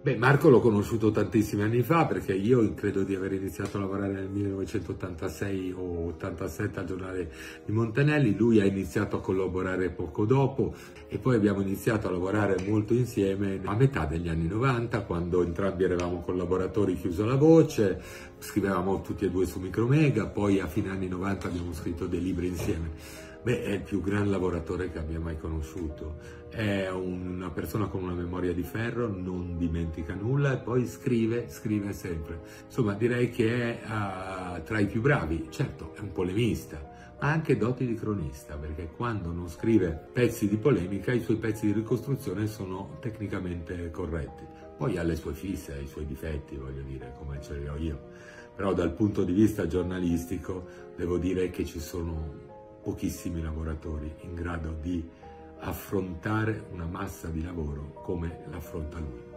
Beh, Marco l'ho conosciuto tantissimi anni fa perché io credo di aver iniziato a lavorare nel 1986 o 87 al giornale di Montanelli, lui ha iniziato a collaborare poco dopo e poi abbiamo iniziato a lavorare molto insieme a metà degli anni 90, quando entrambi eravamo collaboratori chiuso alla voce, scrivevamo tutti e due su Micromega, poi a fine anni 90 abbiamo scritto dei libri insieme. Beh, è il più gran lavoratore che abbia mai conosciuto, è una persona con una memoria di ferro, non dimentica nulla e poi scrive sempre. Insomma, direi che è tra i più bravi. Certo, è un polemista, ma ha anche doti di cronista, perché quando non scrive pezzi di polemica, i suoi pezzi di ricostruzione sono tecnicamente corretti. Poi ha le sue fisse, ha i suoi difetti, voglio dire, come ce li ho io. Però dal punto di vista giornalistico devo dire che ci sono pochissimi lavoratori in grado di affrontare una massa di lavoro come l'affronta lui.